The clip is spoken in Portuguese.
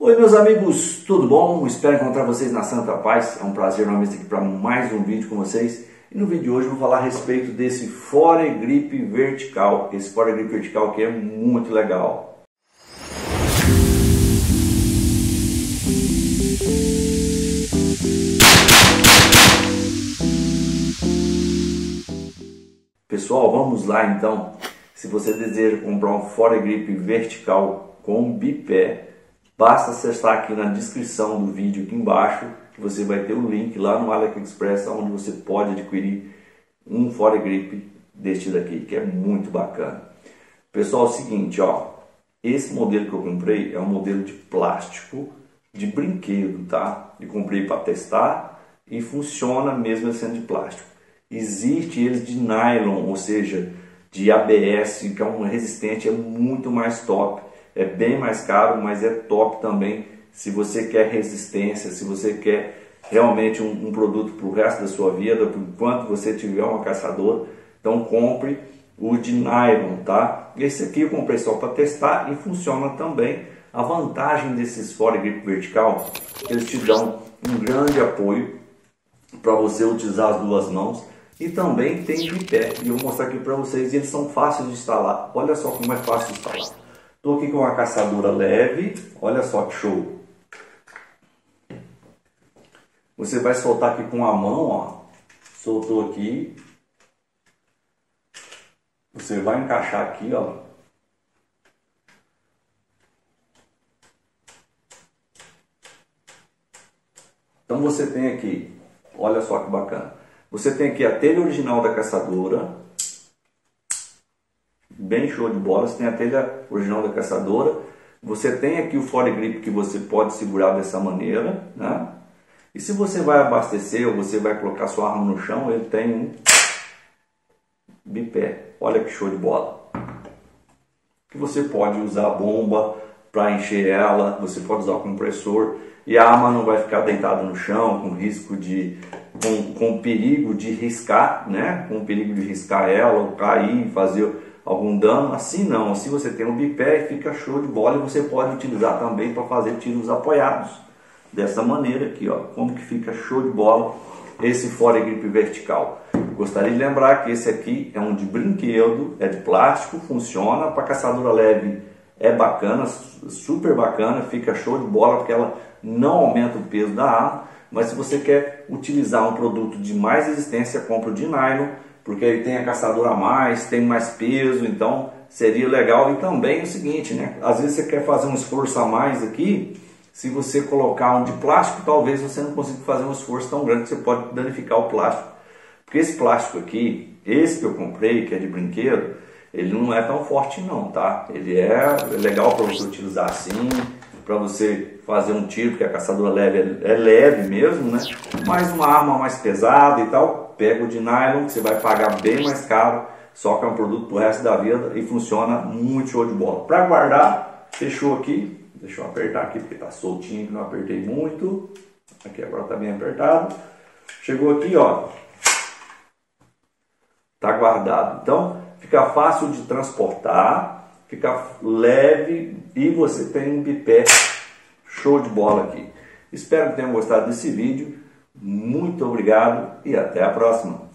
Oi meus amigos, tudo bom? Espero encontrar vocês na Santa Paz. É um prazer novamente estar aqui para mais um vídeo com vocês. E no vídeo de hoje eu vou falar a respeito desse Foregrip vertical. Esse Foregrip vertical que é muito legal. Pessoal, vamos lá então. Se você deseja comprar um Foregrip vertical com bipé, basta acessar aqui na descrição do vídeo aqui embaixo, que você vai ter o link lá no AliExpress, onde você pode adquirir um Foregrip deste daqui, que é muito bacana. Pessoal, é o seguinte, ó, esse modelo que eu comprei é um modelo de plástico de brinquedo, tá? Eu comprei para testar e funciona mesmo sendo de plástico. Existe eles de nylon, ou seja, de ABS, que é um resistente, é muito mais top. É bem mais caro, mas é top também se você quer resistência, se você quer realmente um produto para o resto da sua vida, enquanto você tiver uma caçadora. Então compre o de nylon, tá? Esse aqui eu comprei só para testar e funciona também. A vantagem desses Foregrip vertical, eles te dão um grande apoio para você utilizar as duas mãos. E também tem bipé, e eu vou mostrar aqui para vocês, eles são fáceis de instalar. Olha só como é fácil de instalar. Estou aqui com uma caçadora leve, olha só que show. Você vai soltar aqui com a mão, ó. Soltou aqui. Você vai encaixar aqui, ó. Então você tem aqui, olha só que bacana. Você tem aqui a telha original da caçadora. Bem show de bola, você tem a telha original da caçadora, você tem aqui o Foregrip que você pode segurar dessa maneira, né? E se você vai abastecer ou você vai colocar sua arma no chão, ele tem um bipé, olha que show de bola. Que você pode usar a bomba para encher ela, você pode usar o compressor e a arma não vai ficar deitada no chão com risco de, com perigo de riscar, né? Com perigo de riscar ela ou cair, fazer algum dano. Assim não, assim você tem um bipé e fica show de bola, e você pode utilizar também para fazer tiros apoiados dessa maneira aqui, ó, como que fica show de bola esse Foregrip vertical. Gostaria de lembrar que esse aqui é um de brinquedo, é de plástico, funciona para caçadora leve, é bacana, super bacana, fica show de bola porque ela não aumenta o peso da arma. Mas se você quer utilizar um produto de mais resistência, compra o de nylon, porque aí tem a caçadora a mais, tem mais peso, então seria legal. E também o seguinte, né? Às vezes você quer fazer um esforço a mais aqui, se você colocar um de plástico, talvez você não consiga fazer um esforço tão grande que você pode danificar o plástico. Porque esse plástico aqui, esse que eu comprei, que é de brinquedo, ele não é tão forte não, tá? Ele é legal para você utilizar assim, para você fazer um tiro, porque a caçadora leve é leve mesmo, né? Mas uma arma mais pesada e tal, pega o de nylon, que você vai pagar bem mais caro, só que é um produto pro resto da vida e funciona muito show de bola. Para guardar, fechou aqui, deixa eu apertar aqui porque tá soltinho, não apertei muito, aqui agora tá bem apertado, chegou aqui, ó, tá guardado, então fica fácil de transportar, fica leve e você tem um bipé show de bola aqui. Espero que tenham gostado desse vídeo, muito obrigado e até a próxima.